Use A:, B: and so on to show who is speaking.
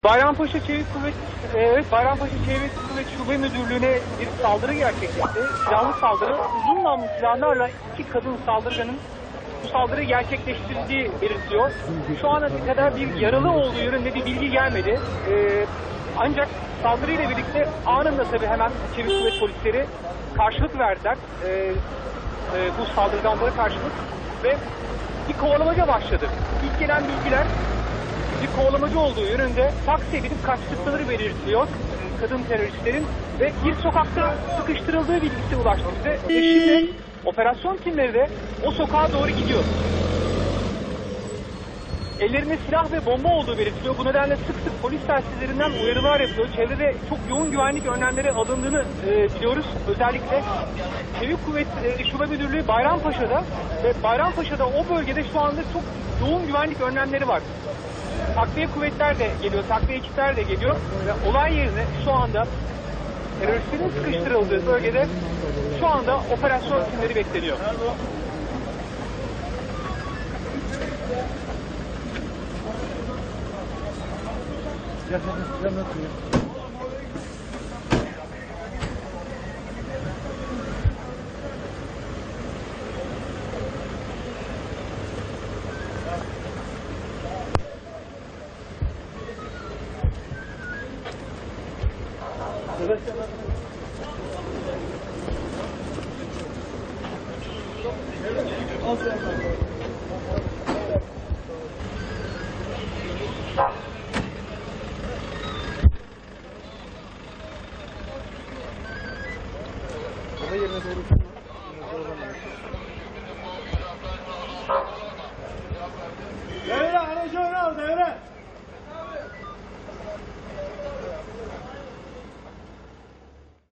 A: Bayrampaşa Çevik Kuvvet, Bayrampaşa Çevik Kuvvet Şube Müdürlüğü'ne bir saldırı gerçekleşti. Silahlı saldırı, uzun namlu silahlarla iki kadın saldırganın bu saldırıyı gerçekleştirdiği belirtiliyor. Şu ana kadar bir yaralı olduğu yönünde bir bilgi gelmedi. Ancak saldırıyla birlikte anında tabii hemen Çevik Kuvvet polisleri karşılık verdiler. Bu saldırganlara karşılık ve bir kovalamaca başladı. İlk gelen bilgiler bir kovalamacı olduğu yönünde taksiye binip kaçtıkları belirtiliyor kadın teröristlerin ve bir sokakta sıkıştırıldığı bilgisi ulaştı bize. Ve şimdi operasyon timleri de o sokağa doğru gidiyor. Ellerinde silah ve bomba olduğu belirtiliyor. Bu nedenle sık sık polis telsizlerinden uyarılar yapılıyor. Çevrede çok yoğun güvenlik önlemleri alındığını biliyoruz. Özellikle Çevik Kuvvet Şube Müdürlüğü Bayrampaşa'da ve Bayrampaşa'da o bölgede şu anda çok yoğun güvenlik önlemleri var. Takviye kuvvetler de geliyor, takviye ekipler de geliyor ve olay yerine şu anda teröristlerin sıkıştırıldığı bölgede şu anda operasyon timleri bekleniyor. Yerine doğru